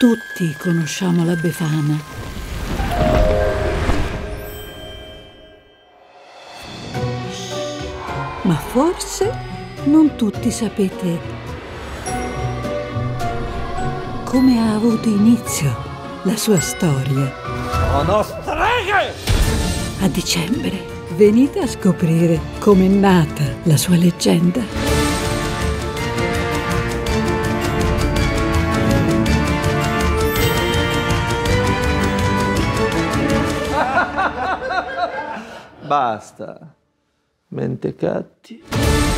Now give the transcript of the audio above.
Tutti conosciamo la Befana. Ma forse non tutti sapete come ha avuto inizio la sua storia. Sono streghe! A dicembre venite a scoprire com'è nata la sua leggenda. Basta, mentecatti.